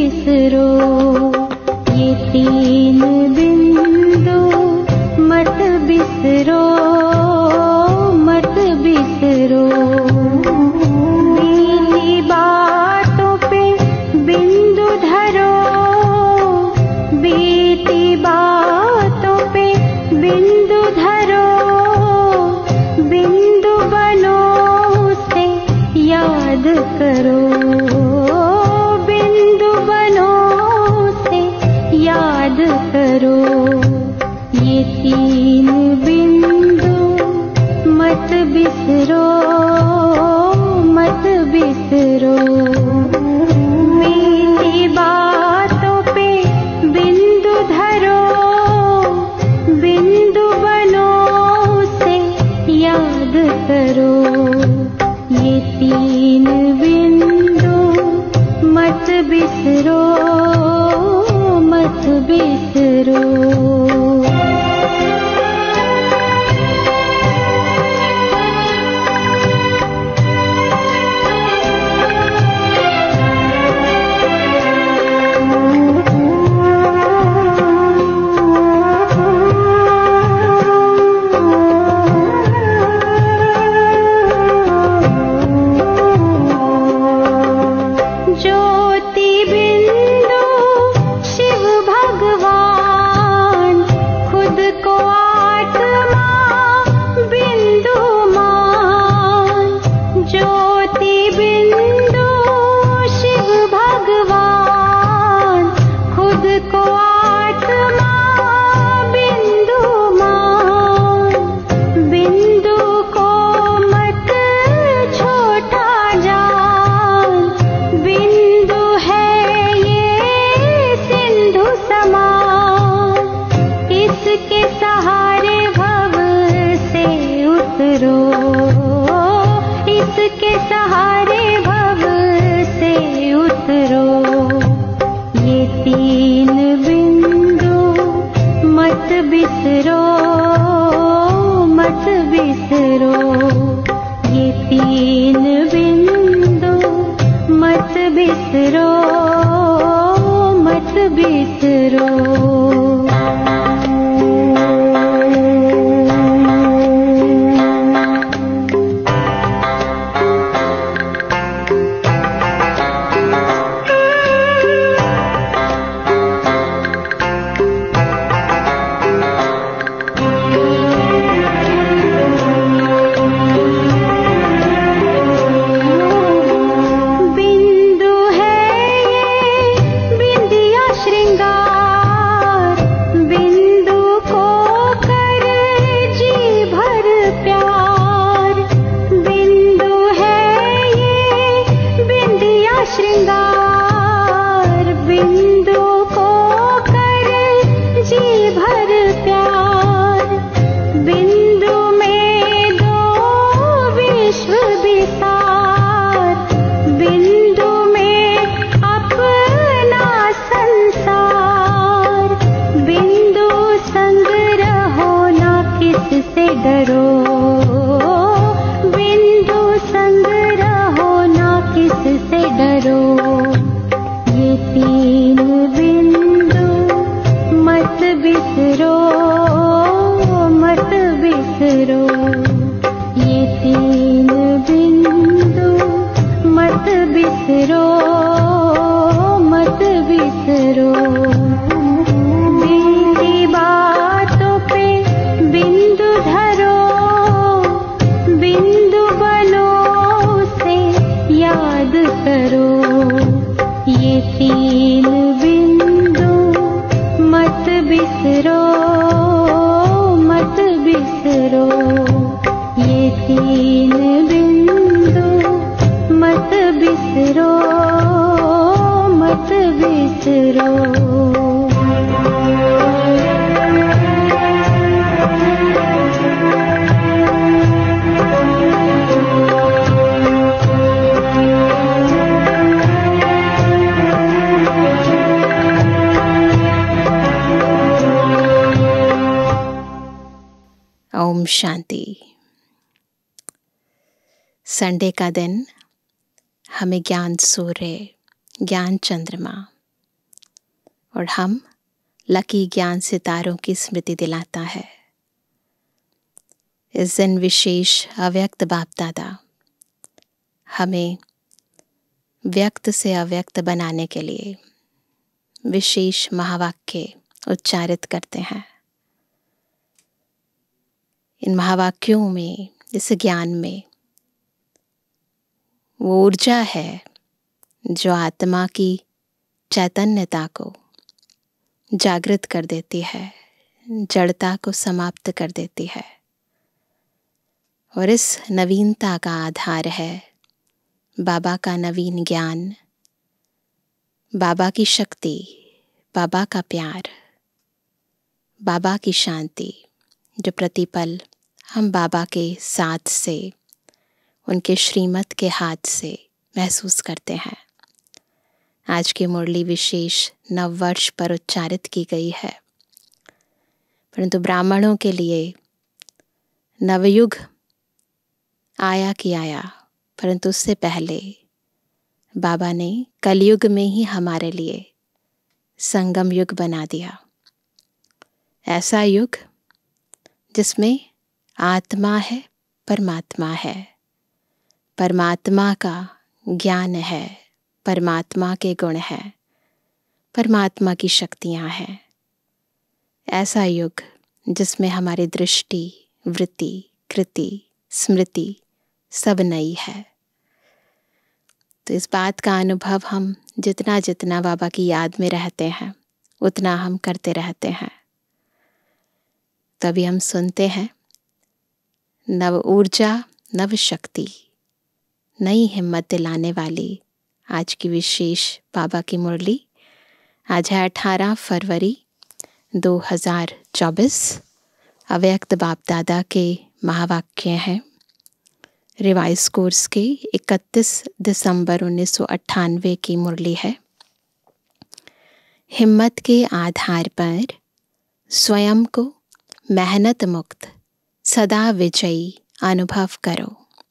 बिसरो, ये तीन बिंदु मत बिसरो, मत बिसरो। बीती बातों पे बिंदु धरो, बीती बातों पे बिंदु धरो, बिंदु बनो उसे याद करो, बिंदु बनो उसे याद करो। ये तीन बिंदु मत बिसरो, मत बिसरो। बीती बातों पे बिंदु धरो, बिंदु बनो उसे याद करो। ये तीन बिंदु मत बिसरो, मत बिसरो। ज्योति बिंदु शिव भगवान, खुद को आत्मा बिंदु मान। ज्योति बिंदु शिव भगवान, खुद को आत्मा बिंदु मान। बिंदु को मत छोटा जान, बिंदु है ये सिंधु समान। इसके सहारे भव से उतरो, इसके सहारे भव से उतरो। ये तीन बिंदु मत बिसरो, मत बिसरो। ये तीन बिंदु मत बिसरो, मत बिसरो। बिंदु है ये बिंदिया श्रृंगार, बिंदु को कर जी भर प्यार। बिंदु है ये बिंदिया श्रृंगार, बिंदु को कर जी भर प्यार। बिंदु में दो विश्व विसार, बिंदु में अपना संसार। बिंदु संग रहो ना किससे डरो, बिंदु संग रहो ना किससे डरो। ये तीन बिंदु मत बिसरो, मत बिसरो। ये तीन बिंदु मत बिसरो, मत बिसरो। बीती बातों पे बिंदु धरो, बिंदु बनो उसे याद करो। ये तीन बिंदु मत बिसरो, मत बिसरो। ये तीन बिंदु मत बिसरो, मत बिसरो। ओम शांति। संडे का दिन हमें ज्ञान सूर्य, ज्ञान चंद्रमा और हम लकी ज्ञान सितारों की स्मृति दिलाता है। इस दिन विशेष अव्यक्त बाप दादा हमें व्यक्त से अव्यक्त बनाने के लिए विशेष महावाक्य उच्चारित करते हैं। इन महावाक्यों में, इस ज्ञान में वो ऊर्जा है जो आत्मा की चैतन्यता को जागृत कर देती है, जड़ता को समाप्त कर देती है। और इस नवीनता का आधार है बाबा का नवीन ज्ञान, बाबा की शक्ति, बाबा का प्यार, बाबा की शांति, जो प्रतिपल हम बाबा के साथ से, उनके श्रीमत के हाथ से महसूस करते हैं। आज की मुरली विशेष नववर्ष पर उच्चारित की गई है, परंतु ब्राह्मणों के लिए नवयुग आया कि आया, परंतु उससे पहले बाबा ने कलयुग में ही हमारे लिए संगम युग बना दिया। ऐसा युग जिसमें आत्मा है, परमात्मा है, परमात्मा का ज्ञान है, परमात्मा के गुण हैं, परमात्मा की शक्तियाँ हैं। ऐसा युग जिसमें हमारी दृष्टि, वृत्ति, कृति, स्मृति सब नई है। तो इस बात का अनुभव हम जितना जितना बाबा की याद में रहते हैं उतना हम करते रहते हैं। तभी हम सुनते हैं नव ऊर्जा, नव शक्ति, नई हिम्मत दिलाने वाली आज की विशेष बाबा की मुरली। आज है 18 फरवरी 2024। अव्यक्त बाप दादा के महावाक्य हैं रिवाइज कोर्स के 31 दिसंबर 1998 की मुरली है। हिम्मत के आधार पर स्वयं को मेहनत मुक्त सदा विजयी अनुभव करो।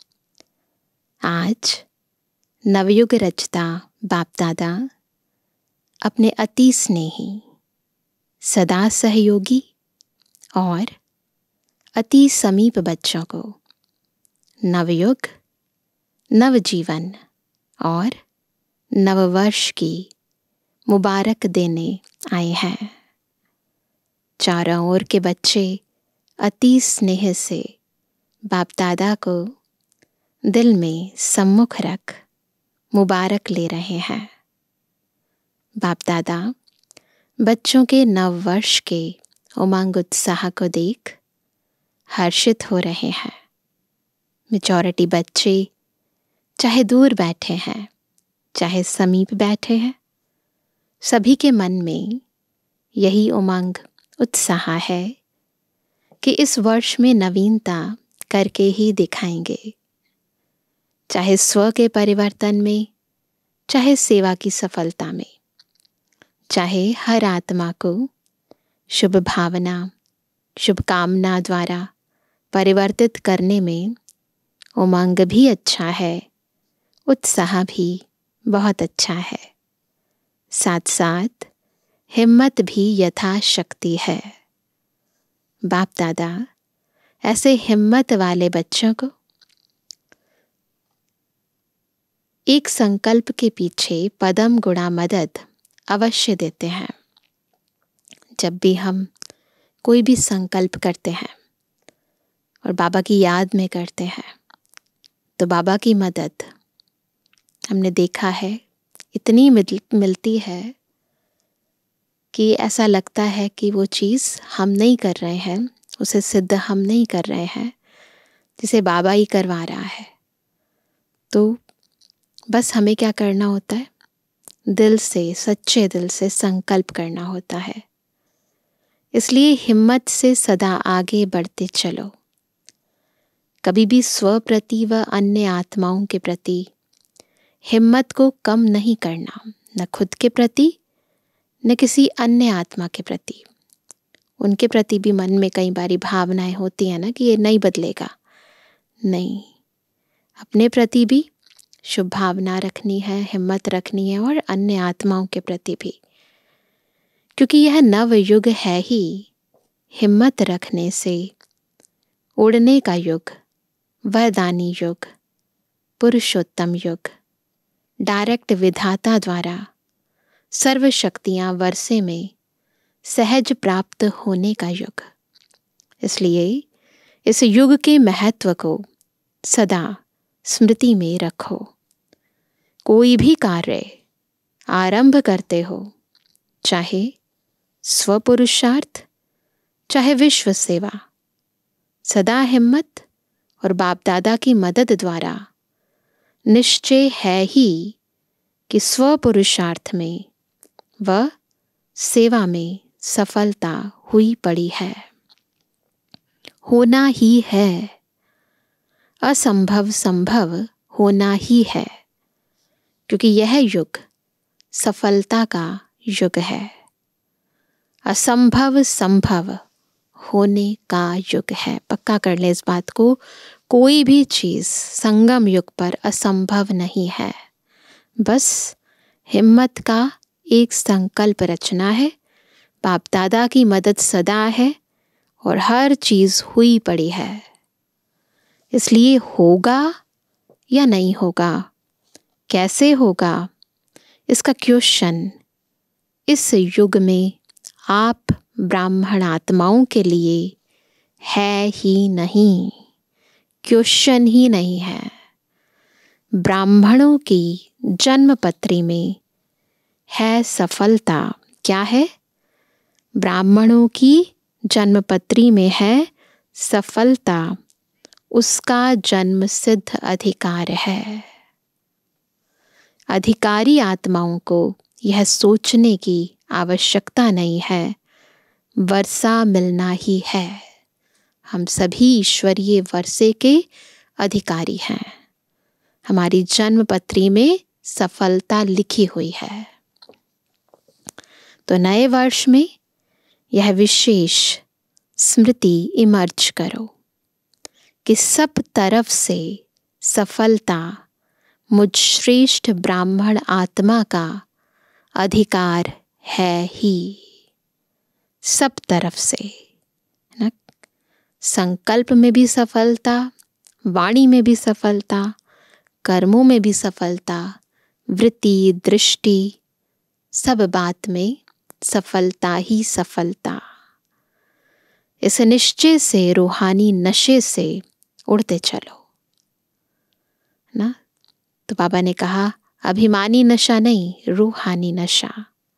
आज नवयुग रचता बाप दादा अपने अति स्नेही, सदा सहयोगी और अति समीप बच्चों को नवयुग, नवजीवन और नववर्ष की मुबारक देने आए हैं। चारों ओर के बच्चे अति स्नेह से बाप दादा को दिल में सम्मुख रख मुबारक ले रहे हैं। बाप दादा बच्चों के नववर्ष के उमंग उत्साह को देख हर्षित हो रहे हैं। मेजॉरिटी बच्चे चाहे दूर बैठे हैं, चाहे समीप बैठे हैं, सभी के मन में यही उमंग उत्साह है कि इस वर्ष में नवीनता करके ही दिखाएंगे। चाहे स्व के परिवर्तन में, चाहे सेवा की सफलता में, चाहे हर आत्मा को शुभ भावना, शुभकामना द्वारा परिवर्तित करने में उमंग भी अच्छा है, उत्साह भी बहुत अच्छा है, साथ साथ हिम्मत भी यथाशक्ति है। बाप दादा ऐसे हिम्मत वाले बच्चों को एक संकल्प के पीछे पदम गुणा मदद अवश्य देते हैं। जब भी हम कोई भी संकल्प करते हैं और बाबा की याद में करते हैं तो बाबा की मदद हमने देखा है इतनी मिलती है कि ऐसा लगता है कि वो चीज़ हम नहीं कर रहे हैं, उसे सिद्ध हम नहीं कर रहे हैं, जिसे बाबा ही करवा रहा है। तो बस हमें क्या करना होता है, दिल से, सच्चे दिल से संकल्प करना होता है। इसलिए हिम्मत से सदा आगे बढ़ते चलो। कभी भी स्व प्रति व अन्य आत्माओं के प्रति हिम्मत को कम नहीं करना, न खुद के प्रति न किसी अन्य आत्मा के प्रति। उनके प्रति भी मन में कई बारी भावनाएं होती हैं ना कि ये नहीं बदलेगा। नहीं, अपने प्रति भी शुभ भावना रखनी है, हिम्मत रखनी है और अन्य आत्माओं के प्रति भी। क्योंकि यह नव युग है ही हिम्मत रखने से उड़ने का युग, वरदानी युग, पुरुषोत्तम युग, डायरेक्ट विधाता द्वारा सर्व शक्तियां वर्षे में सहज प्राप्त होने का युग। इसलिए इस युग के महत्व को सदा स्मृति में रखो। कोई भी कार्य आरंभ करते हो, चाहे स्वपुरुषार्थ चाहे विश्व सेवा, सदा हिम्मत और बाप दादा की मदद द्वारा निश्चय है ही कि स्वपुरुषार्थ में व सेवा में सफलता हुई पड़ी है, होना ही है। असंभव संभव होना ही है, क्योंकि यह युग सफलता का युग है। असंभव संभव होने का युग है। पक्का कर ले इस बात को। कोई भी चीज संगम युग पर असंभव नहीं है। बस हिम्मत का एक संकल्प रचना है, बाप दादा की मदद सदा है और हर चीज हुई पड़ी है। इसलिए होगा या नहीं होगा, कैसे होगा, इसका क्वेश्चन इस युग में आप ब्राह्मण आत्माओं के लिए है ही नहीं, क्वेश्चन ही नहीं है। ब्राह्मणों की जन्मपत्री में है सफलता। क्या है? ब्राह्मणों की जन्मपत्री में है सफलता, उसका जन्म सिद्ध अधिकार है। अधिकारी आत्माओं को यह सोचने की आवश्यकता नहीं है, वर्षा मिलना ही है। हम सभी ईश्वरीय वर्षे के अधिकारी हैं। हमारी जन्मपत्री में सफलता लिखी हुई है। तो नए वर्ष में यह विशेष स्मृति इमर्ज करो कि सब तरफ से सफलता मुझ श्रेष्ठ ब्राह्मण आत्मा का अधिकार है ही। सब तरफ से, है ना? संकल्प में भी सफलता, वाणी में भी सफलता, कर्मों में भी सफलता, वृत्ति, दृष्टि, सब बात में सफलता ही सफलता। इस निश्चय से, रूहानी नशे से उड़ते चलो ना। तो बाबा ने कहा अभिमानी नशा नहीं, रूहानी नशा।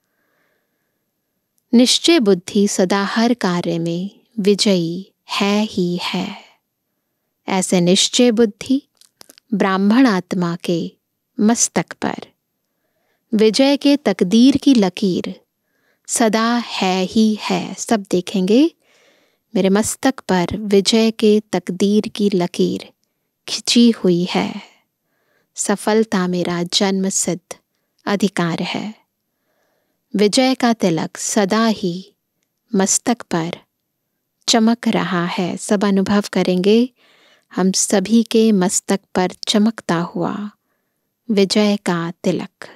निश्चय बुद्धि सदा हर कार्य में विजयी है ही है। ऐसे निश्चय बुद्धि ब्राह्मण आत्मा के मस्तक पर विजय के तकदीर की लकीर सदा है ही है। सब देखेंगे मेरे मस्तक पर विजय के तकदीर की लकीर खिंची हुई है। सफलता मेरा जन्म सिद्ध अधिकार है। विजय का तिलक सदा ही मस्तक पर चमक रहा है। सब अनुभव करेंगे हम सभी के मस्तक पर चमकता हुआ विजय का तिलक।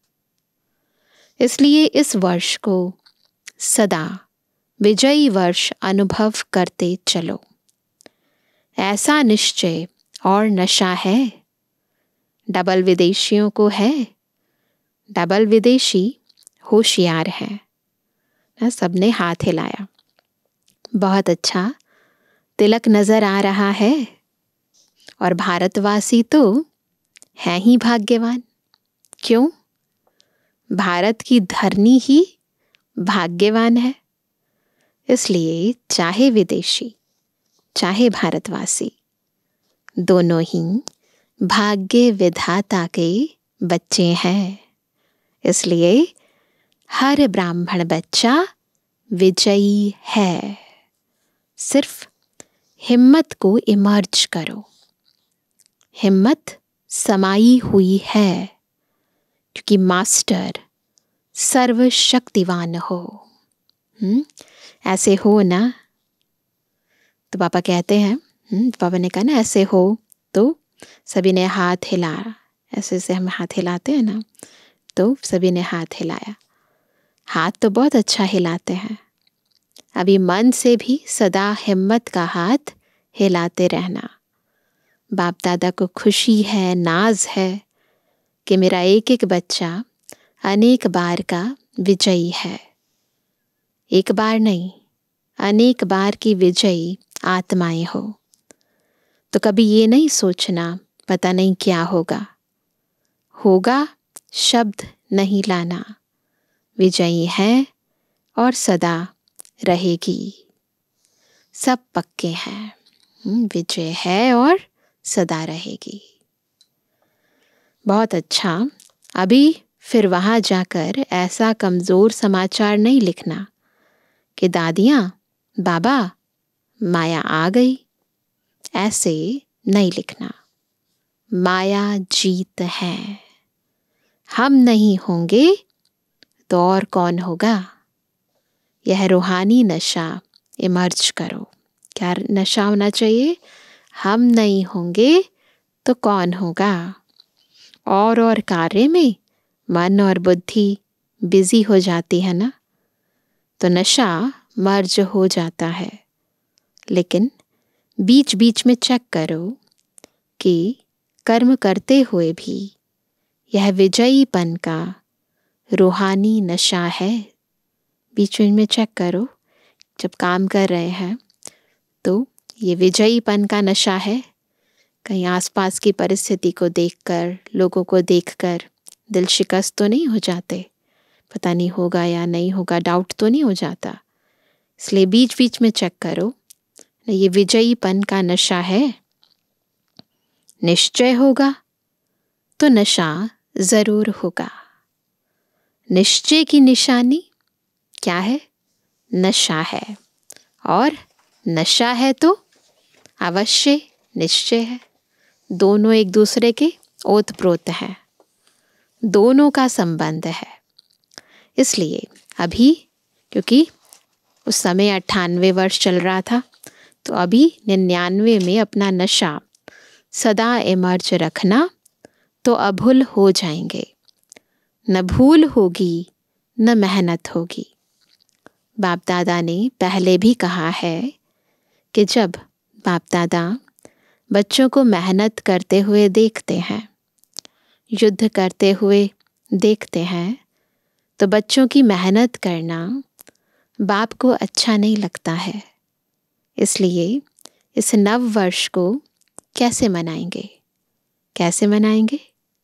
इसलिए इस वर्ष को सदा विजयी वर्ष अनुभव करते चलो। ऐसा निश्चय और नशा है। डबल विदेशियों को है। डबल विदेशी होशियार है ना। सबने हाथ हिलाया। बहुत अच्छा तिलक नजर आ रहा है। और भारतवासी तो हैं ही भाग्यवान। क्यों? भारत की धरनी ही भाग्यवान है। इसलिए चाहे विदेशी चाहे भारतवासी, दोनों ही भाग्य विधाता के बच्चे हैं। इसलिए हर ब्राह्मण बच्चा विजयी है। सिर्फ हिम्मत को इमर्ज करो। हिम्मत समाई हुई है, क्योंकि मास्टर सर्वशक्तिवान हो। ऐसे हो ना। तो पापा कहते हैं, पापा ने कहा ना ऐसे हो, तो सभी ने हाथ हिलाया। ऐसे से हम हाथ हिलाते हैं ना, तो सभी ने हाथ हिलाया। हाथ तो बहुत अच्छा हिलाते हैं। अभी मन से भी सदा हिम्मत का हाथ हिलाते रहना। बाप दादा को खुशी है, नाज है कि मेरा एक एक बच्चा अनेक बार का विजयी है। एक बार नहीं, अनेक बार की विजयी आत्माएं हो। तो कभी ये नहीं सोचना पता नहीं क्या होगा। होगा शब्द नहीं लाना। विजयी है और सदा रहेगी। सब पक्के हैं। विजय है और सदा रहेगी। बहुत अच्छा। अभी फिर वहां जाकर ऐसा कमजोर समाचार नहीं लिखना कि दादियाँ, बाबा, माया आ गई। ऐसे नहीं लिखना। माया जीत है। हम नहीं होंगे तो और कौन होगा। यह रूहानी नशा इमर्ज करो। क्या नशा होना चाहिए? हम नहीं होंगे तो कौन होगा। और कार्य में मन और बुद्धि बिजी हो जाती है ना, तो नशा मर्ज हो जाता है। लेकिन बीच बीच में चेक करो कि कर्म करते हुए भी यह विजयीपन का रूहानी नशा है। बीच में चेक करो, जब काम कर रहे हैं तो ये विजयीपन का नशा है। कहीं आसपास की परिस्थिति को देखकर, लोगों को देखकर दिल शिकस्त तो नहीं हो जाते? पता नहीं होगा या नहीं होगा, डाउट तो नहीं हो जाता? इसलिए बीच बीच में चेक करो, ये विजयीपन का नशा है। निश्चय होगा तो नशा जरूर होगा। निश्चय की निशानी क्या है? नशा है। और नशा है तो अवश्य निश्चय है। दोनों एक दूसरे के ओतप्रोत हैं। दोनों का संबंध है। इसलिए अभी, क्योंकि उस समय 98 वर्ष चल रहा था, तो अभी 99 में अपना नशा सदा इमर्ज रखना, तो अभूल हो जाएंगे। न भूल होगी न मेहनत होगी। बाप दादा ने पहले भी कहा है कि जब बाप दादा बच्चों को मेहनत करते हुए देखते हैं, युद्ध करते हुए देखते हैं, तो बच्चों की मेहनत करना बाप को अच्छा नहीं लगता है। इसलिए इस नव वर्ष को कैसे मनाएंगे? कैसे मनाएंगे?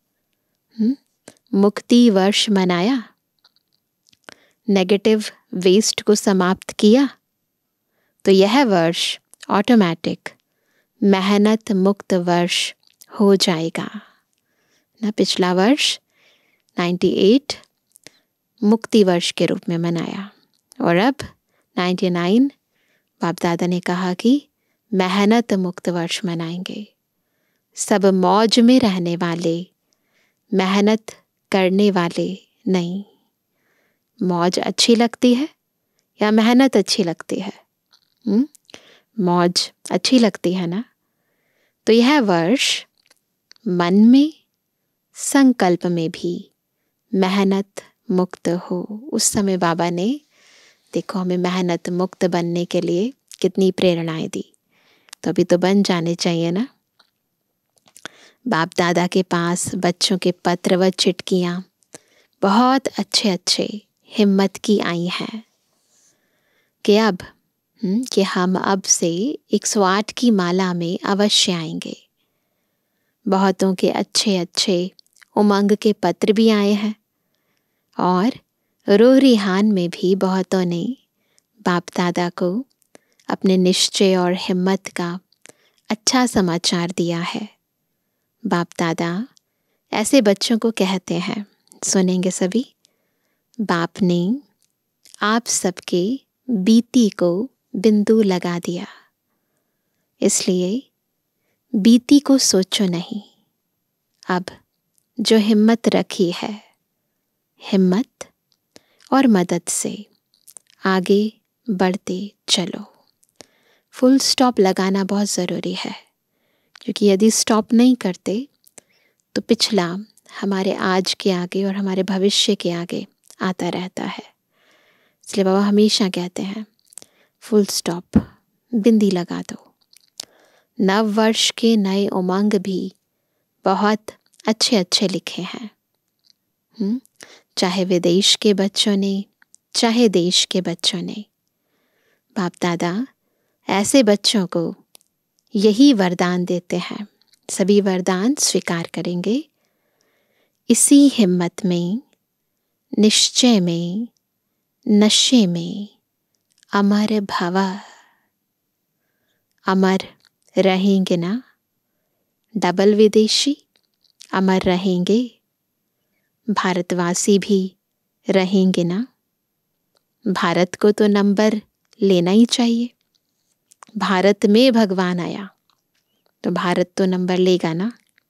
मुक्ति वर्ष मनाया, नेगेटिव वेस्ट को समाप्त किया, तो यह वर्ष ऑटोमेटिक मेहनत मुक्त वर्ष हो जाएगा ना। पिछला वर्ष 98 मुक्ति वर्ष के रूप में मनाया, और अब 99 बाप दादा ने कहा कि मेहनत मुक्त वर्ष मनाएंगे। सब मौज में रहने वाले, मेहनत करने वाले नहीं। मौज अच्छी लगती है या मेहनत अच्छी लगती है? मौज अच्छी लगती है ना। तो यह वर्ष मन में, संकल्प में भी मेहनत मुक्त हो। उस समय बाबा ने देखो हमें मेहनत मुक्त बनने के लिए कितनी प्रेरणाएं दी, तो अभी तो बन जाने चाहिए ना। बाप दादा के पास बच्चों के पत्र व चिट्ठियाँ बहुत अच्छे अच्छे हिम्मत की आई हैं कि हम अब से 108 की माला में अवश्य आएंगे। बहुतों के अच्छे अच्छे उमंग के पत्र भी आए हैं, और रूह-रिहान में भी बहुतों ने बाप दादा को अपने निश्चय और हिम्मत का अच्छा समाचार दिया है। बाप दादा ऐसे बच्चों को कहते हैं, सुनेंगे सभी। बाप ने आप सबके बीती को बिंदु लगा दिया, इसलिए बीती को सोचो नहीं। अब जो हिम्मत रखी है, हिम्मत और मदद से आगे बढ़ते चलो। फुल स्टॉप लगाना बहुत ज़रूरी है, क्योंकि यदि स्टॉप नहीं करते तो पिछला हमारे आज के आगे और हमारे भविष्य के आगे आता रहता है। इसलिए बाबा हमेशा कहते हैं फुल स्टॉप, बिंदी लगा दो। नव वर्ष के नए उमंग भी बहुत अच्छे अच्छे लिखे हैं, चाहे विदेश के बच्चों ने, चाहे देश के बच्चों ने। बाप दादा ऐसे बच्चों को यही वरदान देते हैं, सभी वरदान स्वीकार करेंगे। इसी हिम्मत में, निश्चय में, नशे में अमर भवा। अमर रहेंगे ना, डबल विदेशी अमर रहेंगे, भारतवासी भी रहेंगे ना। भारत को तो नंबर लेना ही चाहिए। भारत में भगवान आया तो भारत तो नंबर लेगा ना।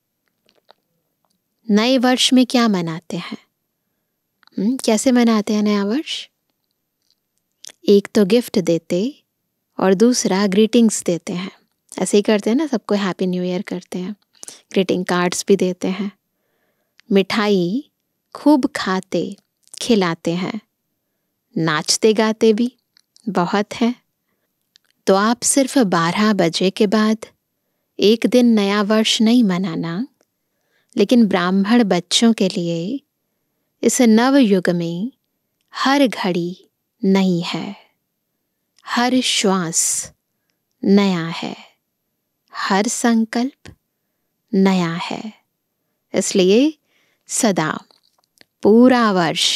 नए वर्ष में क्या मनाते हैं? कैसे मनाते हैं नया वर्ष? एक तो गिफ्ट देते और दूसरा ग्रीटिंग्स देते हैं। ऐसे ही करते हैं ना, सबको हैप्पी न्यू ईयर करते हैं, ग्रीटिंग कार्ड्स भी देते हैं, मिठाई खूब खाते खिलाते हैं, नाचते गाते भी बहुत हैं। तो आप सिर्फ 12 बजे के बाद एक दिन नया वर्ष नहीं मनाना, लेकिन ब्राह्मण बच्चों के लिए इस नव युग में हर घड़ी नई है, हर श्वास नया है, हर संकल्प नया है। इसलिए सदा पूरा वर्ष,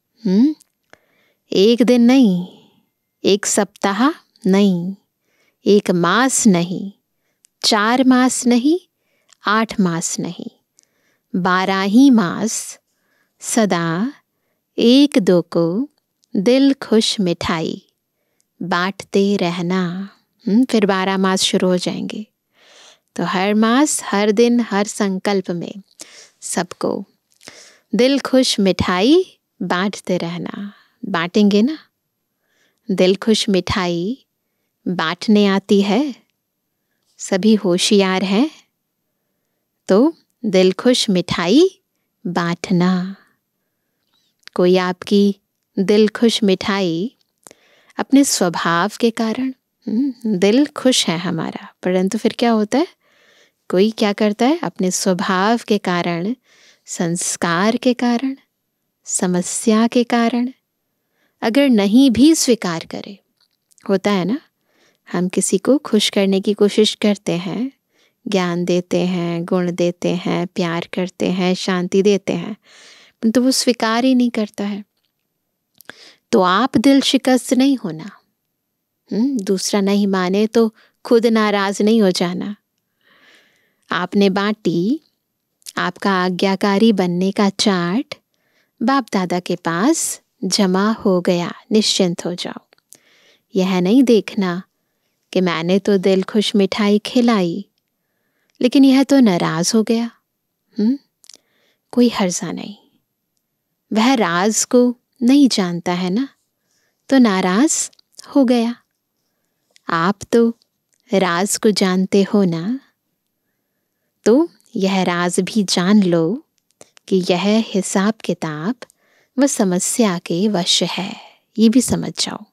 एक दिन नहीं, एक सप्ताह नहीं, एक मास नहीं, 4 मास नहीं, 8 मास नहीं, 12 ही मास सदा एक दो को दिल खुश मिठाई बांटते रहना। फिर 12 मास शुरू हो जाएंगे। तो हर मास, हर दिन, हर संकल्प में सबको दिल खुश मिठाई बांटते रहना। बांटेंगे ना? दिल खुश मिठाई बांटने आती है? सभी होशियार हैं तो दिल खुश मिठाई बांटना। कोई आपकी दिल खुश मिठाई अपने स्वभाव के कारण, दिल खुश है हमारा, परंतु फिर क्या होता है, कोई क्या करता है अपने स्वभाव के कारण, संस्कार के कारण, समस्या के कारण अगर नहीं भी स्वीकार करे, होता है ना, हम किसी को खुश करने की कोशिश करते हैं, ज्ञान देते हैं, गुण देते हैं, प्यार करते हैं, शांति देते हैं, तो वो स्वीकार ही नहीं करता है। तो आप दिल शिकस्त नहीं होना। दूसरा नहीं माने तो खुद नाराज नहीं हो जाना। आपने बांटी, आपका आज्ञाकारी बनने का चार्ट बाप दादा के पास जमा हो गया, निश्चिंत हो जाओ। यह नहीं देखना कि मैंने तो दिल खुश मिठाई खिलाई लेकिन यह तो नाराज हो गया। कोई हर्जा नहीं, वह राज को नहीं जानता है ना, तो नाराज हो गया। आप तो राज को जानते हो ना, तो यह राज भी जान लो कि यह हिसाब किताब व समस्या के वश है। ये भी समझ जाओ।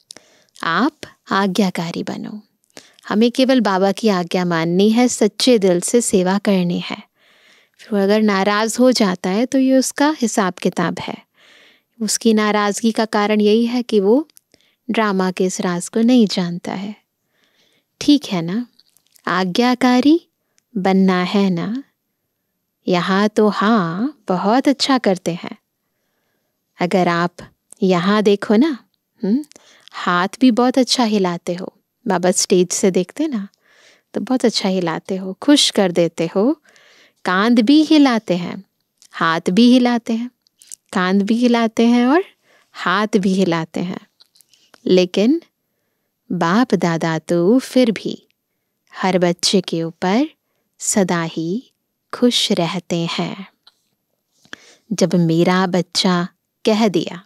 आप आज्ञाकारी बनो। हमें केवल बाबा की आज्ञा माननी है, सच्चे दिल से सेवा करनी है। फिर अगर नाराज हो जाता है तो ये उसका हिसाब किताब है। उसकी नाराजगी का कारण यही है कि वो ड्रामा के इस राज को नहीं जानता है। ठीक है ना, आज्ञाकारी बनना है ना। यहाँ तो हाँ बहुत अच्छा करते हैं। अगर आप यहाँ देखो ना, हाथ भी बहुत अच्छा हिलाते हो। बाबा स्टेज से देखते ना तो बहुत अच्छा हिलाते हो, खुश कर देते हो। कांध भी हिलाते हैं, हाथ भी हिलाते हैं, कांध भी हिलाते हैं और हाथ भी हिलाते हैं। लेकिन बाप दादा तो फिर भी हर बच्चे के ऊपर सदा ही खुश रहते हैं। जब मेरा बच्चा कह दिया,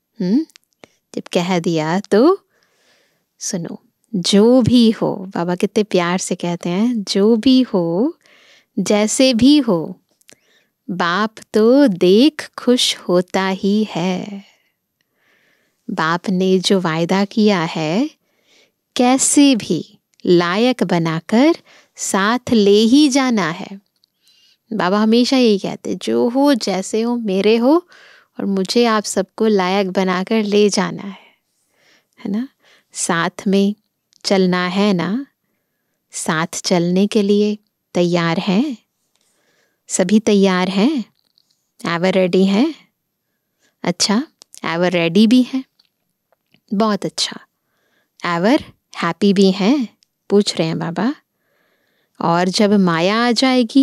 जब कह दिया तो सुनो, जो भी हो, बाबा कितने प्यार से कहते हैं, जो भी हो, जैसे भी हो, बाप तो देख खुश होता ही है। बाप ने जो वायदा किया है कैसे भी लायक बनाकर साथ ले ही जाना है। बाबा हमेशा यही कहते, जो हो जैसे हो मेरे हो और मुझे आप सबको लायक बनाकर ले जाना है ना। साथ में चलना है ना, साथ चलने के लिए तैयार हैं? सभी तैयार हैं? एवर रेडी हैं? अच्छा, एवर रेडी भी हैं, बहुत अच्छा। एवर हैप्पी भी हैं? पूछ रहे हैं बाबा। और जब माया आ जाएगी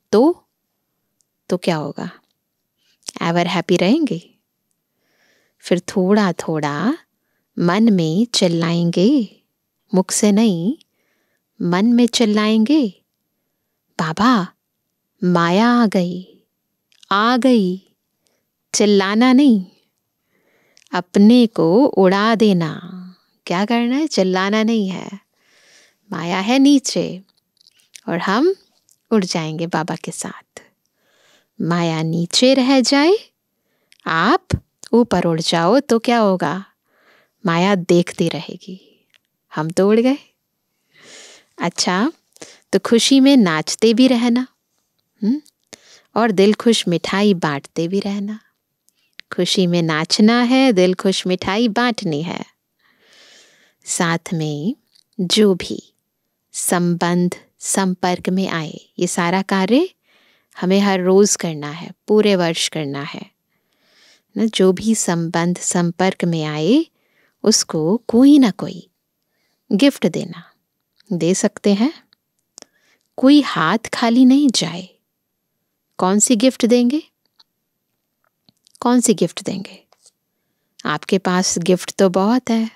तो क्या होगा? एवर हैप्पी रहेंगे? फिर थोड़ा थोड़ा मन में चिल्लाएंगे, मुख से नहीं, मन में चिल्लाएंगे, बाबा माया आ गई। चिल्लाना नहीं, अपने को उड़ा देना। क्या करना है? चिल्लाना नहीं है। माया है नीचे और हम उड़ जाएंगे बाबा के साथ। माया नीचे रह जाए, आप ऊपर उड़ जाओ तो क्या होगा? माया देखती रहेगी। हम तो उड़ गए। अच्छा, तो खुशी में नाचते भी रहना और दिल खुश मिठाई बांटते भी रहना। खुशी में नाचना है, दिल खुश मिठाई बांटनी है। साथ में जो भी संबंध संपर्क में आए, ये सारा कार्य हमें हर रोज करना है, पूरे वर्ष करना है ना। जो भी संबंध संपर्क में आए उसको कोई ना कोई गिफ्ट देना। दे सकते हैं, कोई हाथ खाली नहीं जाए। कौन सी गिफ्ट देंगे? कौन सी गिफ्ट देंगे? आपके पास गिफ्ट तो बहुत है।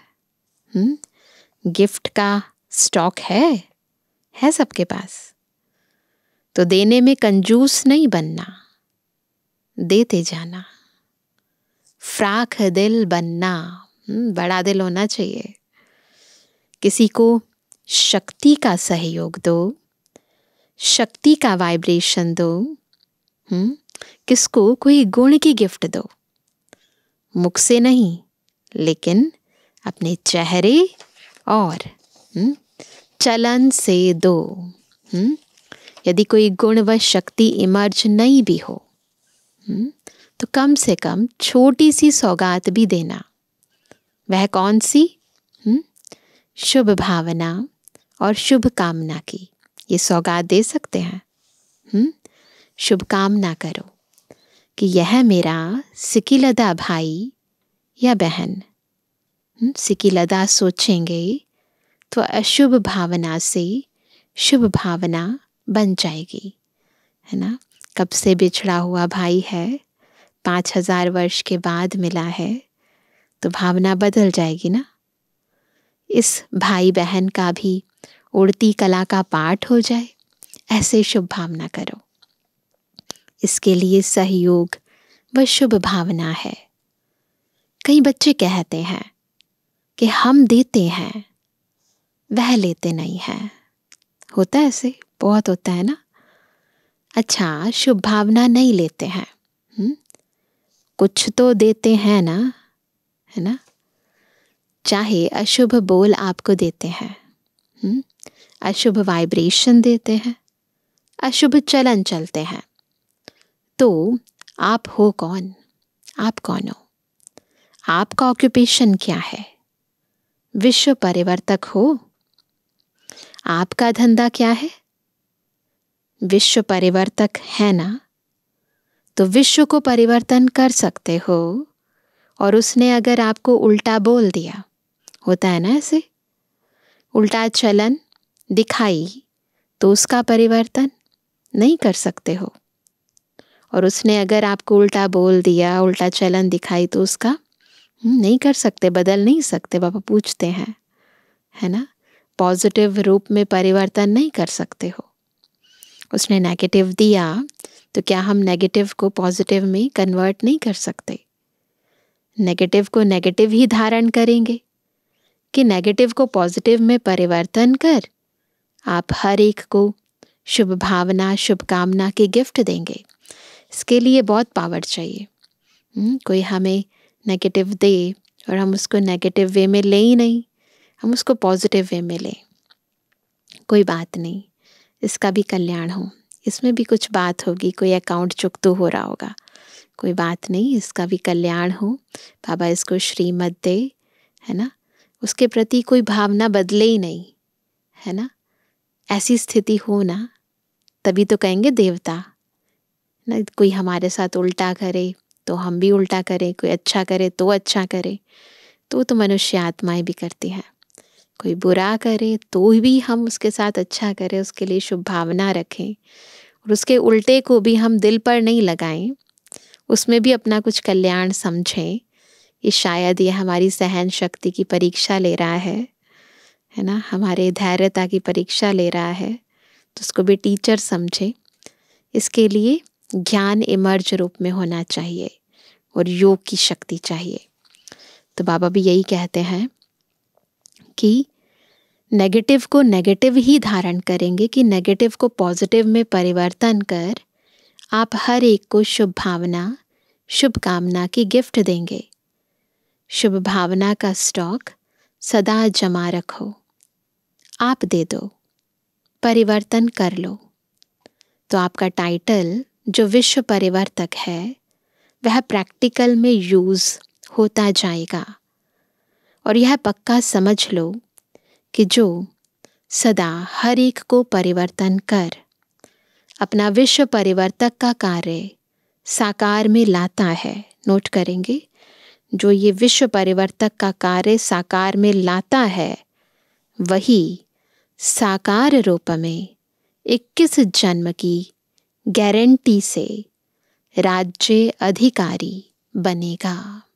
गिफ्ट का स्टॉक है सबके पास। तो देने में कंजूस नहीं बनना, देते जाना। फ्राख दिल बनना, बड़ा दिल होना चाहिए। किसी को शक्ति का सहयोग दो, शक्ति का वाइब्रेशन दो। किसको कोई गुण की गिफ्ट दो, मुख से नहीं लेकिन अपने चेहरे और चलन से दो। यदि कोई गुण व शक्ति इमर्ज नहीं भी हो तो कम से कम छोटी सी सौगात भी देना। वह कौन सी? शुभ भावना और शुभ कामना की ये सौगात दे सकते हैं। शुभ कामना करो कि यह मेरा सिकिलदा भाई या बहन, सिकिलदा सोचेंगे तो अशुभ भावना से शुभ भावना बन जाएगी, है ना। कब से बिछड़ा हुआ भाई है, 5000 वर्ष के बाद मिला है तो भावना बदल जाएगी ना। इस भाई बहन का भी उड़ती कला का पाठ हो जाए, ऐसे शुभ भावना करो। इसके लिए सहयोग व शुभ भावना है। कई बच्चे कहते हैं कि हम देते हैं, वह लेते नहीं है। होता है ऐसे, बहुत होता है ना। अच्छा, शुभ भावना नहीं लेते हैं, कुछ तो देते हैं ना, है ना। चाहे अशुभ बोल आपको देते हैं, अशुभ वाइब्रेशन देते हैं, अशुभ चलन चलते हैं, तो आप हो कौन? आप कौन हो? आपका ऑक्यूपेशन क्या है? विश्व परिवर्तक हो? आपका धंधा क्या है? विश्व परिवर्तक है ना, तो विश्व को परिवर्तन कर सकते हो। और उसने अगर आपको उल्टा बोल दिया, होता है ना ऐसे, उल्टा चलन दिखाई, तो उसका परिवर्तन नहीं कर सकते हो। और उसने अगर आपको उल्टा बोल दिया, उल्टा चलन दिखाई, तो उसका नहीं कर सकते, बदल नहीं सकते। बाबा पूछते हैं, है ना। पॉजिटिव रूप में परिवर्तन नहीं कर सकते हो। उसने नेगेटिव दिया तो क्या हम नेगेटिव को पॉजिटिव में कन्वर्ट नहीं कर सकते? नेगेटिव को नेगेटिव ही धारण करेंगे कि नेगेटिव को पॉजिटिव में परिवर्तन कर आप हर एक को शुभ भावना शुभकामना की गिफ्ट देंगे। इसके लिए बहुत पावर चाहिए। कोई हमें नेगेटिव दे और हम उसको नेगेटिव वे में ले ही नहीं, हम उसको पॉजिटिव वे में लें। कोई बात नहीं, इसका भी कल्याण हो, इसमें भी कुछ बात होगी, कोई अकाउंट चुक तो हो रहा होगा, कोई बात नहीं, इसका भी कल्याण हो। बाबा इसको श्रीमत दे, है ना। उसके प्रति कोई भावना बदले ही नहीं, है ना। ऐसी स्थिति हो ना, तभी तो कहेंगे देवता ना। कोई हमारे साथ उल्टा करे तो हम भी उल्टा करें, कोई अच्छा करे तो अच्छा करे, तो मनुष्य आत्माएं भी करती हैं। कोई बुरा करे तो भी हम उसके साथ अच्छा करें, उसके लिए शुभ भावना रखें, और उसके उल्टे को भी हम दिल पर नहीं लगाएं, उसमें भी अपना कुछ कल्याण समझें। ये शायद ये हमारी सहन शक्ति की परीक्षा ले रहा है ना, हमारे धैर्यता की परीक्षा ले रहा है, तो उसको भी टीचर समझे। इसके लिए ज्ञान इमर्ज रूप में होना चाहिए और योग की शक्ति चाहिए। तो बाबा भी यही कहते हैं कि नेगेटिव को नेगेटिव ही धारण करेंगे, कि नेगेटिव को पॉजिटिव में परिवर्तन कर आप हर एक को शुभ भावना, शुभ कामना की गिफ्ट देंगे। शुभ भावना का स्टॉक सदा जमा रखो, आप दे दो, परिवर्तन कर लो। तो आपका टाइटल जो विश्व परिवर्तक है वह प्रैक्टिकल में यूज होता जाएगा। और यह पक्का समझ लो कि जो सदा हर एक को परिवर्तन कर अपना विश्व परिवर्तक का कार्य साकार में लाता है, नोट करेंगे, जो ये विश्व परिवर्तक का कार्य साकार में लाता है वही साकार रूप में 21 जन्म की गारंटी से राज्य अधिकारी बनेगा।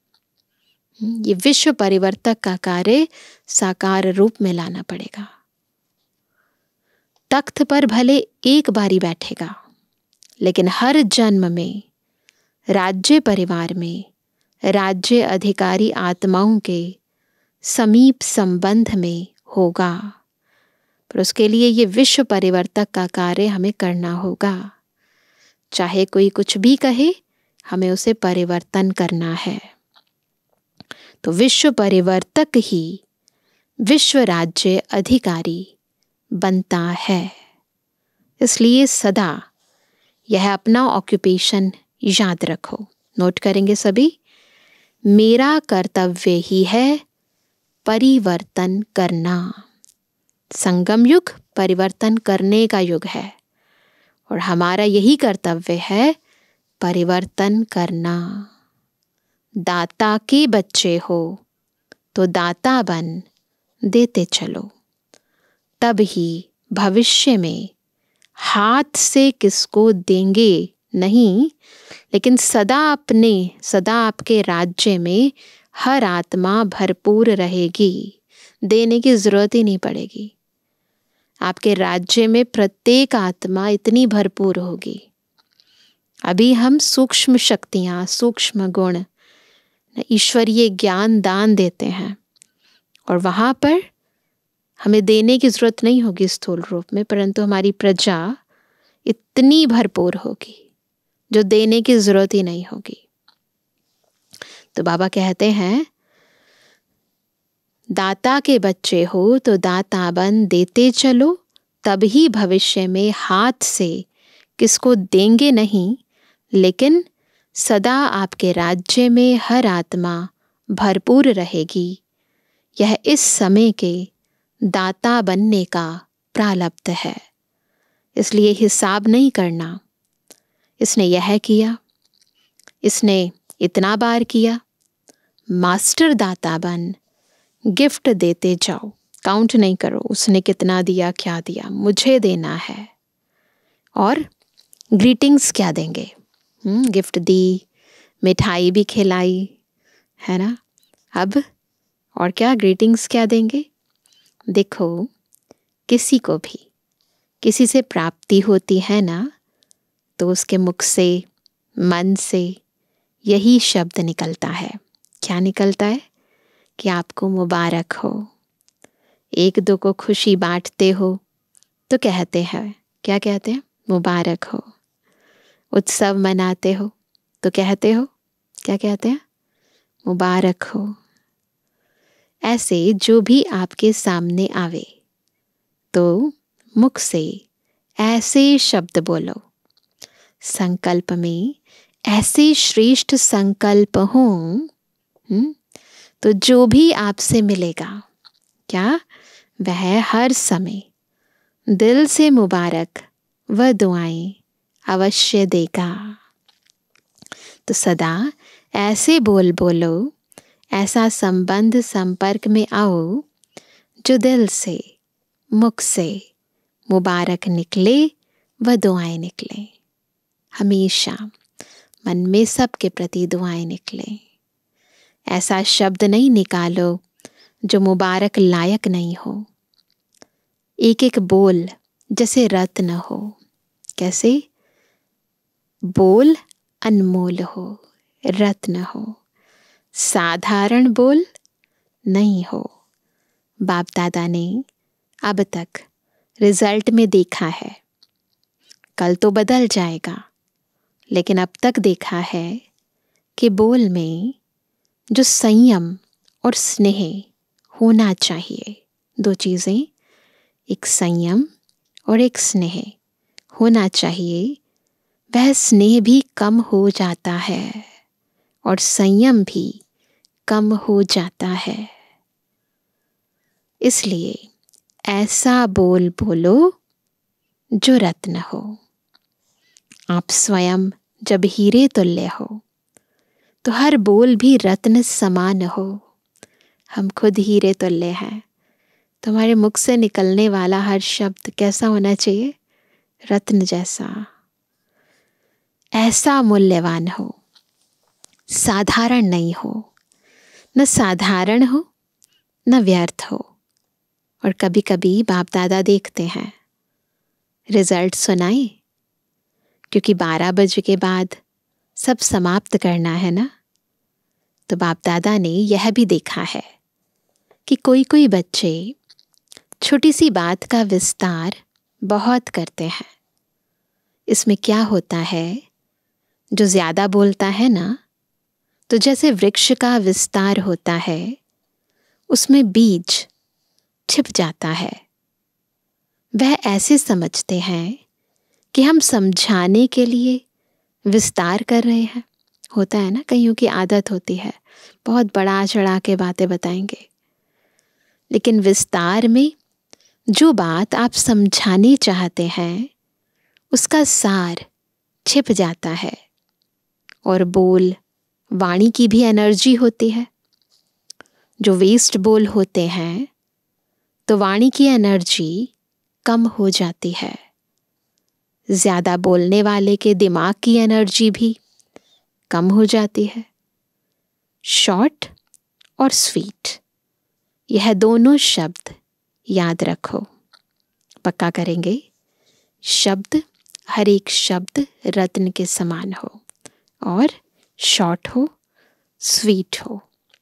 ये विश्व परिवर्तक का कार्य साकार रूप में लाना पड़ेगा। तख्त पर भले एक बारी बैठेगा, लेकिन हर जन्म में राज्य परिवार में राज्य अधिकारी आत्माओं के समीप संबंध में होगा। पर उसके लिए ये विश्व परिवर्तक का कार्य हमें करना होगा। चाहे कोई कुछ भी कहे, हमें उसे परिवर्तन करना है। तो विश्व परिवर्तक ही विश्व राज्य अधिकारी बनता है। इसलिए सदा यह अपना ऑक्यूपेशन याद रखो, नोट करेंगे सभी। मेरा कर्तव्य ही है परिवर्तन करना। संगम युग परिवर्तन करने का युग है और हमारा यही कर्तव्य है परिवर्तन करना। दाता के बच्चे हो तो दाता बन देते चलो, तब ही भविष्य में हाथ से किसको देंगे नहीं, लेकिन सदा आपके राज्य में हर आत्मा भरपूर रहेगी, देने की जरूरत ही नहीं पड़ेगी। आपके राज्य में प्रत्येक आत्मा इतनी भरपूर होगी। अभी हम सूक्ष्म शक्तियाँ, सूक्ष्म गुण, ईश्वरीय ज्ञान दान देते हैं और वहाँ पर हमें देने की जरूरत नहीं होगी स्थूल रूप में, परंतु हमारी प्रजा इतनी भरपूर होगी जो देने की जरूरत ही नहीं होगी। तो बाबा कहते हैं दाता के बच्चे हो तो दाता बन देते चलो, तभी भविष्य में हाथ से किसको देंगे नहीं, लेकिन सदा आपके राज्य में हर आत्मा भरपूर रहेगी। यह इस समय के दाता बनने का प्रारब्ध है, इसलिए हिसाब नहीं करना। इसने यह किया, इसने इतना बार किया। मास्टर दाता बन गिफ्ट देते जाओ, काउंट नहीं करो उसने कितना दिया, क्या दिया, मुझे देना है। और ग्रीटिंग्स क्या देंगे, गिफ्ट दी, मिठाई भी खिलाई, है ना। अब और क्या ग्रीटिंग्स क्या देंगे। देखो, किसी को भी किसी से प्राप्ति होती है ना, तो उसके मुख से, मन से यही शब्द निकलता है। क्या निकलता है कि आपको मुबारक हो। एक दो को खुशी बांटते हो तो कहते हैं, क्या कहते हैं, मुबारक हो। उत्सव मनाते हो तो कहते हो, क्या कहते हैं, मुबारक हो। ऐसे जो भी आपके सामने आवे तो मुख से ऐसे शब्द बोलो। संकल्प में ऐसे श्रेष्ठ संकल्प हों तो जो भी आपसे मिलेगा क्या वह हर समय दिल से मुबारक व दुआएं अवश्य देगा। तो सदा ऐसे बोल बोलो, ऐसा संबंध संपर्क में आओ जो दिल से मुख से मुबारक निकले व दुआएं निकले। हमेशा मन में सबके प्रति दुआएं निकले। ऐसा शब्द नहीं निकालो जो मुबारक लायक नहीं हो। एक एक बोल जैसे रत्न हो। कैसे? बोल अनमोल हो, रत्न हो। साधारण बोल नहीं हो। बाप दादा ने अब तक रिजल्ट में देखा है, कल तो बदल जाएगा, लेकिन अब तक देखा है कि बोल में जो संयम और स्नेह होना चाहिए, दो चीज़ें, एक संयम और एक स्नेह होना चाहिए, वह स्नेह भी कम हो जाता है और संयम भी कम हो जाता है। इसलिए ऐसा बोल बोलो जो रत्न हो। आप स्वयं जब हीरे तुल्य हो तो हर बोल भी रत्न समान हो। हम खुद हीरे तुल्य हैं, तो हमारे मुख से निकलने वाला हर शब्द कैसा होना चाहिए? रत्न जैसा, ऐसा मूल्यवान हो, साधारण नहीं हो, न साधारण हो न व्यर्थ हो। और कभी कभी बाप दादा देखते हैं रिजल्ट सुनाए, क्योंकि 12 बजे के बाद सब समाप्त करना है ना। तो बाप दादा ने यह भी देखा है कि कोई कोई बच्चे छोटी सी बात का विस्तार बहुत करते हैं। इसमें क्या होता है, जो ज़्यादा बोलता है ना, तो जैसे वृक्ष का विस्तार होता है उसमें बीज छिप जाता है। वह ऐसे समझते हैं कि हम समझाने के लिए विस्तार कर रहे हैं। होता है ना, कईयों की आदत होती है, बहुत बड़ा चढ़ा के बातें बताएंगे, लेकिन विस्तार में जो बात आप समझानी चाहते हैं उसका सार छिप जाता है। और बोल वाणी की भी एनर्जी होती है। जो वेस्ट बोल होते हैं तो वाणी की एनर्जी कम हो जाती है। ज़्यादा बोलने वाले के दिमाग की एनर्जी भी कम हो जाती है। शॉर्ट और स्वीट, यह दोनों शब्द याद रखो। पक्का करेंगे? शब्द, हर एक शब्द रत्न के समान हो, और शॉर्ट हो, स्वीट हो।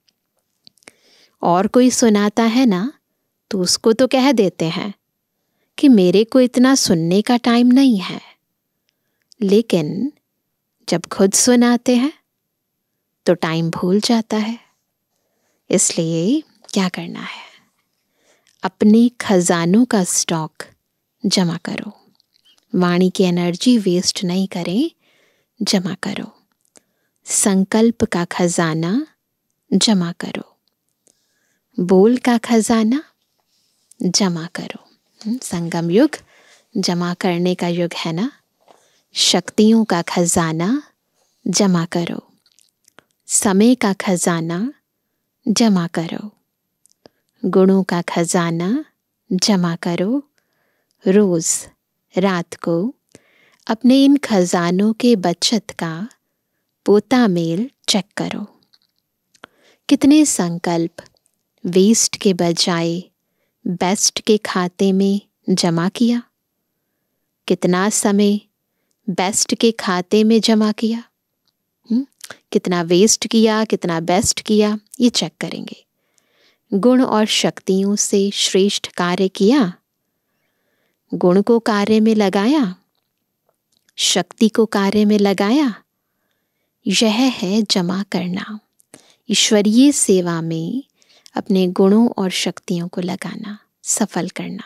और कोई सुनाता है ना, तो उसको तो कह देते हैं कि मेरे को इतना सुनने का टाइम नहीं है, लेकिन जब खुद सुनाते हैं तो टाइम भूल जाता है। इसलिए क्या करना है, अपने खजानों का स्टॉक जमा करो। वाणी की एनर्जी वेस्ट नहीं करें, जमा करो। संकल्प का खजाना जमा करो। बोल का खजाना जमा करो। संगम युग जमा करने का युग है ना। शक्तियों का खजाना जमा करो। समय का खजाना जमा करो। गुणों का खजाना जमा करो। रोज रात को अपने इन खजानों के बचत का पोता मेल चेक करो। कितने संकल्प वेस्ट के बजाय बेस्ट के खाते में जमा किया? कितना समय बेस्ट के खाते में जमा किया? कितना वेस्ट किया, कितना बेस्ट किया, ये चेक करेंगे। गुण और शक्तियों से श्रेष्ठ कार्य किया, गुण को कार्य में लगाया, शक्ति को कार्य में लगाया। यह है जमा करना। ईश्वरीय सेवा में अपने गुणों और शक्तियों को लगाना, सफल करना।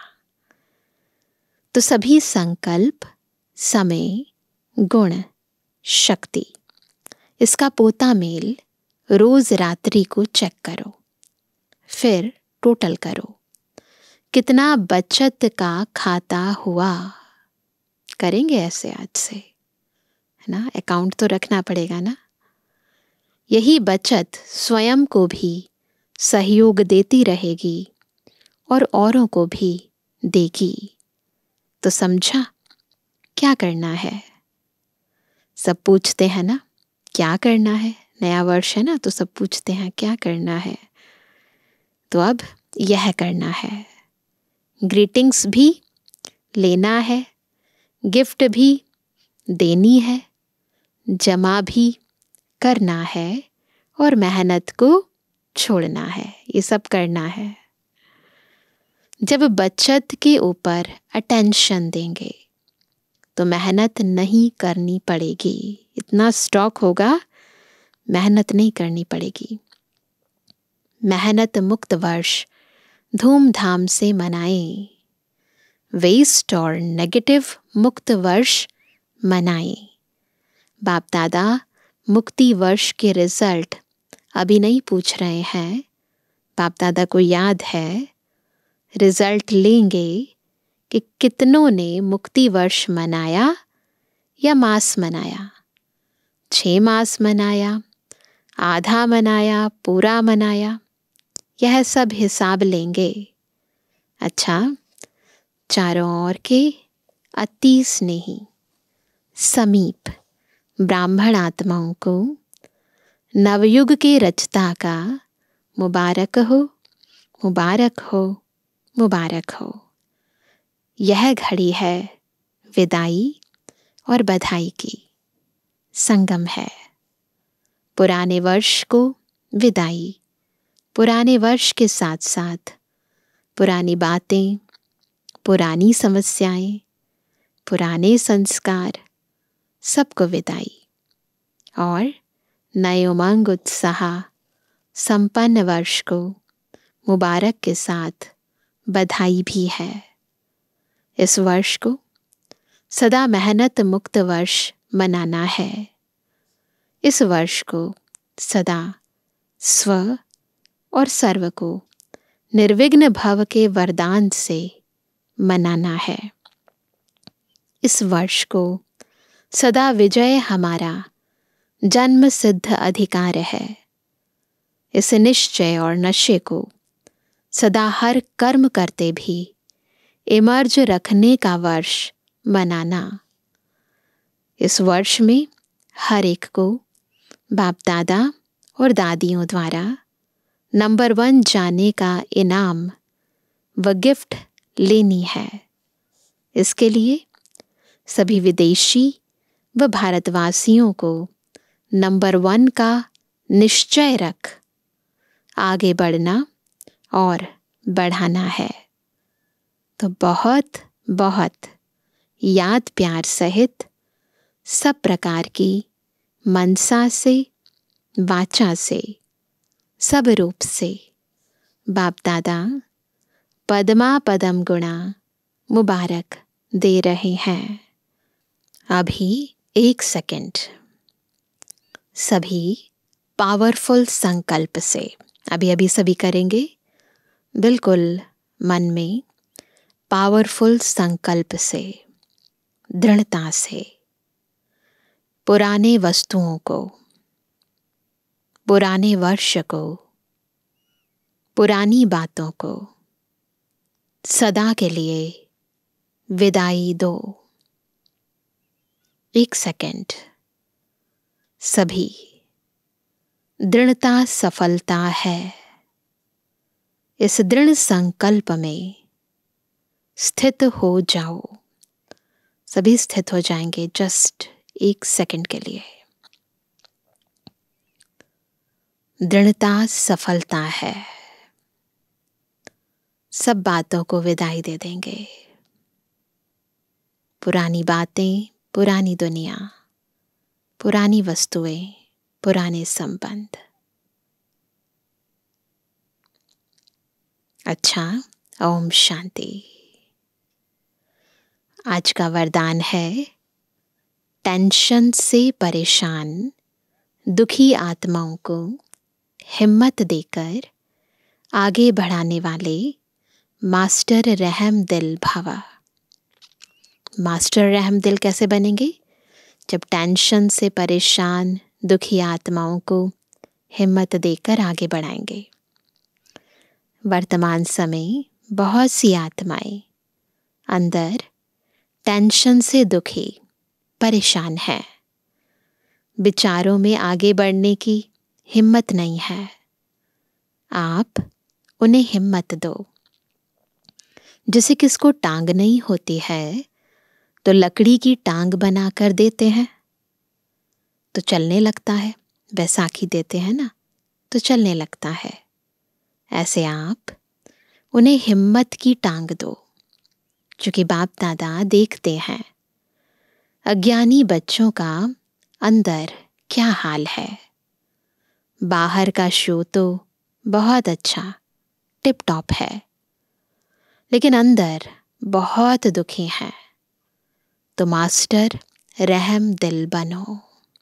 तो सभी संकल्प, समय, गुण, शक्ति, इसका पोता मेल रोज रात्रि को चेक करो, फिर टोटल करो, कितना बचत का खाता हुआ। करेंगे ऐसे आज से, है ना? अकाउंट तो रखना पड़ेगा ना। यही बचत स्वयं को भी सहयोग देती रहेगी और औरों को भी देगी। तो समझा क्या करना है? सब पूछते हैं ना क्या करना है, नया वर्ष है ना, तो सब पूछते हैं क्या करना है। तो अब यह करना है, ग्रीटिंग्स भी लेना है, गिफ्ट भी देनी है, जमा भी करना है और मेहनत को छोड़ना है। ये सब करना है। जब बचत के ऊपर अटेंशन देंगे तो मेहनत नहीं करनी पड़ेगी। इतना स्टॉक होगा, मेहनत नहीं करनी पड़ेगी। मेहनत मुक्त वर्ष धूमधाम से मनाएं, वेस्ट और नेगेटिव मुक्त वर्ष मनाएं। बाप दादा मुक्ति वर्ष के रिजल्ट अभी नहीं पूछ रहे हैं। बाप दादा को याद है, रिजल्ट लेंगे कि कितनों ने मुक्ति वर्ष मनाया या मास मनाया, 6 मास मनाया, आधा मनाया, पूरा मनाया, यह सब हिसाब लेंगे। अच्छा, चारों ओर के अति स्नेही समीप ब्राह्मण आत्माओं को नवयुग के रचता का मुबारक हो, मुबारक हो, मुबारक हो। यह घड़ी है विदाई और बधाई की, संगम है। पुराने वर्ष को विदाई, पुराने वर्ष के साथ साथ पुरानी बातें, पुरानी समस्याएं, पुराने संस्कार, सबको विदाई और नए उमंग उत्साह संपन्न वर्ष को मुबारक के साथ बधाई भी है। इस वर्ष को सदा मेहनत मुक्त वर्ष मनाना है। इस वर्ष को सदा स्व और सर्व को निर्विघ्न भव के वरदान से मनाना है। इस वर्ष को सदा विजय हमारा जन्म सिद्ध अधिकार है। इस निश्चय और नशे को सदा हर कर्म करते भी इमर्ज रखने का वर्ष मनाना। इस वर्ष में हर एक को बाप दादा और दादियों द्वारा नंबर 1 जाने का इनाम व गिफ्ट लेनी है। इसके लिए सभी विदेशी व भारतवासियों को नंबर 1 का निश्चय रख आगे बढ़ना और बढ़ाना है। तो बहुत बहुत याद प्यार सहित सब प्रकार की मनसा से, वाचा से, सब रूप से बाप दादा पद्मा पदम गुणा मुबारक दे रहे हैं। अभी 1 सेकंड सभी पावरफुल संकल्प से, अभी सभी करेंगे, बिल्कुल मन में पावरफुल संकल्प से, दृढ़ता से पुराने वस्तुओं को, पुराने वर्ष को, पुरानी बातों को सदा के लिए विदाई दो। 1 सेकंड सभी, दृढ़ता सफलता है। इस दृढ़ संकल्प में स्थित हो जाओ। सभी स्थित हो जाएंगे जस्ट 1 सेकंड के लिए। दृढ़ता सफलता है। सब बातों को विदाई दे देंगे। पुरानी बातें, पुरानी दुनिया, पुरानी वस्तुएं, पुराने संबंध। अच्छा, ओम शांति। आज का वरदान है, टेंशन से परेशान दुखी आत्माओं को हिम्मत देकर आगे बढ़ाने वाले मास्टर रहम दिल भवा। मास्टर रहम दिल कैसे बनेंगे? जब टेंशन से परेशान दुखी आत्माओं को हिम्मत देकर आगे बढ़ाएंगे। वर्तमान समय बहुत सी आत्माएं अंदर टेंशन से दुखी परेशान है, विचारों में आगे बढ़ने की हिम्मत नहीं है। आप उन्हें हिम्मत दो। जैसे किसको टांग नहीं होती है तो लकड़ी की टांग बना कर देते हैं तो चलने लगता है, बैसाखी देते हैं ना तो चलने लगता है। ऐसे आप उन्हें हिम्मत की टांग दो, क्योंकि बाप दादा देखते हैं अज्ञानी बच्चों का अंदर क्या हाल है। बाहर का शो तो बहुत अच्छा टिप टॉप है, लेकिन अंदर बहुत दुखी हैं। तो मास्टर रहम दिल बनो।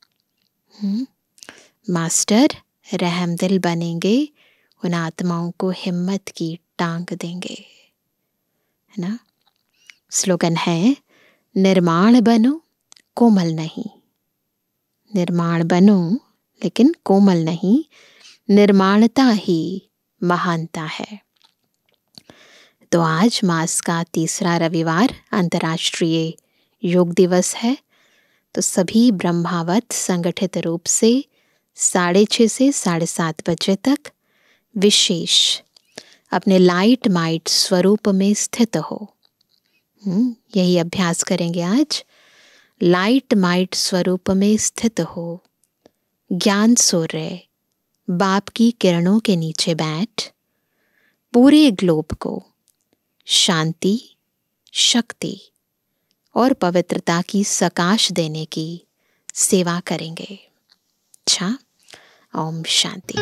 मास्टर रहम दिल बनेंगे, उन आत्माओं को हिम्मत की टांग देंगे, है ना। स्लोगन है, निर्माण बनो कोमल नहीं। निर्माण बनो लेकिन कोमल नहीं, निर्माणता ही महानता है। तो आज मास का तीसरा रविवार अंतर्राष्ट्रीय योग दिवस है। तो सभी ब्रह्मावत संगठित रूप से 6:30 से 7:30 बजे तक विशेष अपने लाइट माइट स्वरूप में स्थित हो। यही अभ्यास करेंगे आज। लाइट माइट स्वरूप में स्थित हो, ज्ञान सूर्य बाप की किरणों के नीचे बैठ पूरे ग्लोब को शांति, शक्ति और पवित्रता की सकाश देने की सेवा करेंगे। अच्छा, ओम शांति।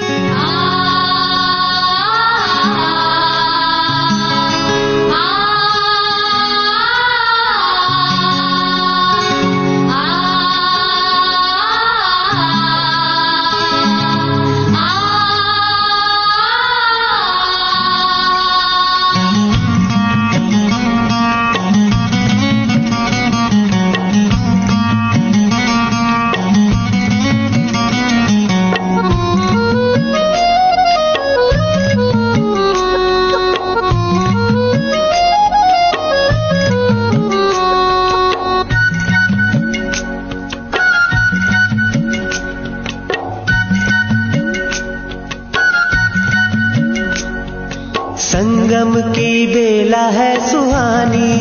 संगम की बेला है सुहानी,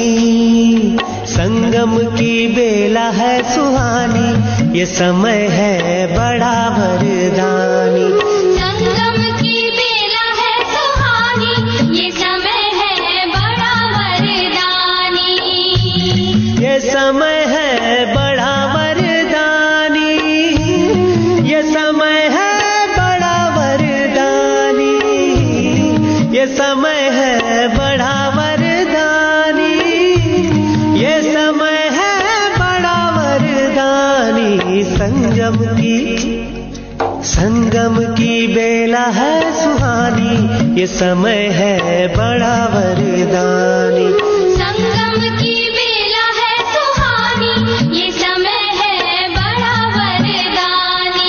संगम की बेला है सुहानी, ये समय है बड़ा वरदानी। संगम की बेला है सुहानी, ये समय है बड़ा वरदानी। ये समय है बड़ा वरदानी, ये समय है बड़ा वरदानी, ये समय है बड़ा वरदानी, ये समय है बड़ा वरदानी। संगम की बेला है सुहानी, ये समय है बड़ा वरदानी। संगम की बेला है सुहानी, ये समय है बड़ा वरदानी।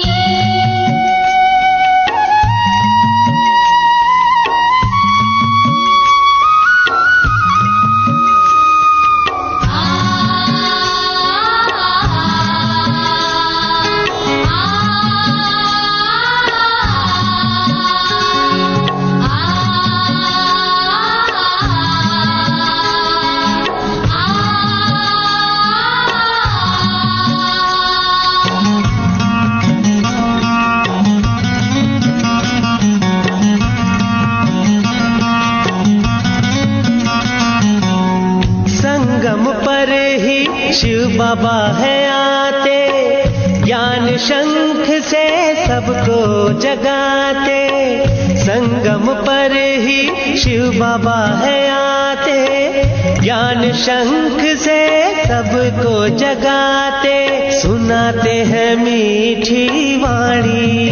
शिव बाबा है आते, ज्ञान शंख से सबको जगाते। संगम पर ही शिव बाबा है आते, ज्ञान शंख से सबको जगाते, सुनाते हैं मीठी वाणी,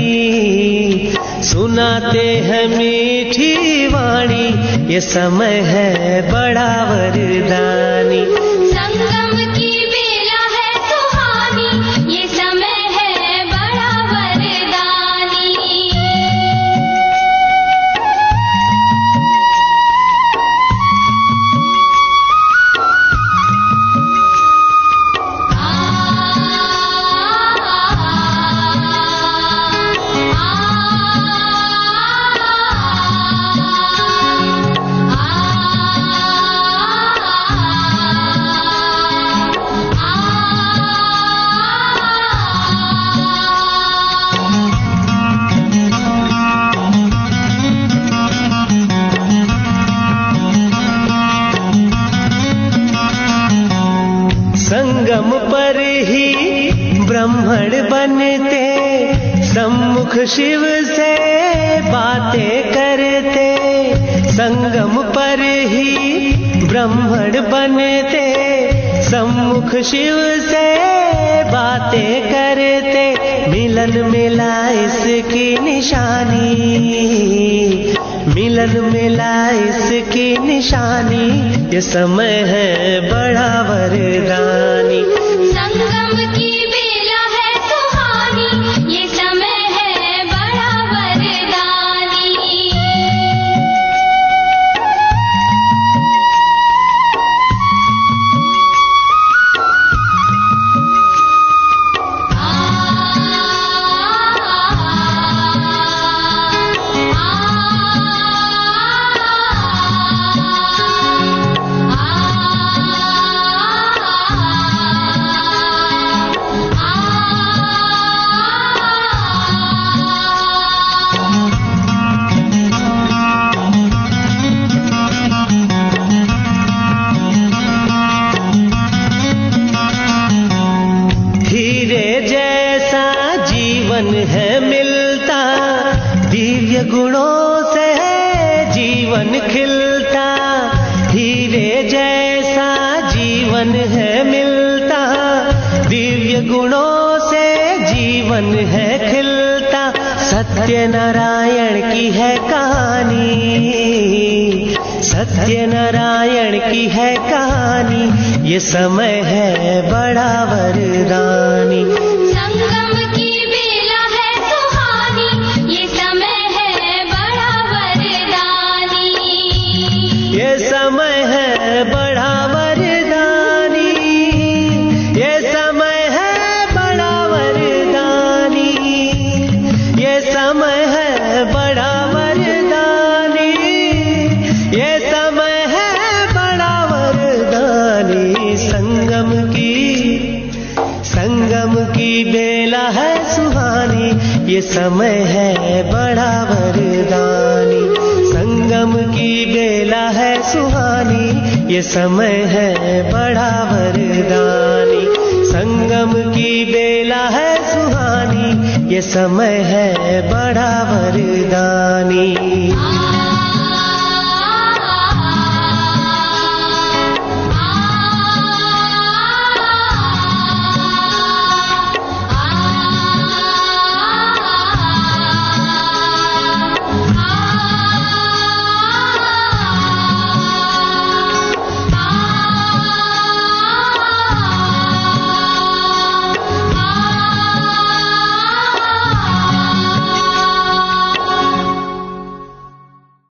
सुनाते हैं मीठी वाणी, ये समय है बड़ा वरदानी। संगम की बेला है सुहानी, ये समय है बड़ा वरदानी। संगम पर ही ब्रह्मण बनते, सम्मुख शिव से बातें करते, संगम पर ही ब्रह्मण बनते, सम्मुख शिव से बातें करते, मिलन मिला इसकी निशानी, मिलन मिला इसकी निशानी, ये समय है बड़ा वरदानी। संगम की बेला है सुहानी, ये समय है बड़ा वरदानी। है मिलता, दिव्य गुणों से जीवन खिलता, हीरे जैसा जीवन है मिलता, दिव्य गुणों से जीवन है खिलता, सत्य नारायण की है कहानी, सत्य नारायण की है कहानी, ये समय है बड़ा वरदानी। संगम की बेला है सुहानी, ये समय है बड़ा वरदानी। ये समय है बड़ा वरदानी, ये समय है बड़ा वरदानी, ये समय है बड़ा वरदानी, ये समय है बड़ा वरदानी। संगम की बेला है सुहानी, ये समय है बड़ा वरदानी। संगम की बेला है सुहानी, ये समय है बड़ा वरदानी। संगम की बेला है सुहानी, ये समय है बड़ा वरदानी।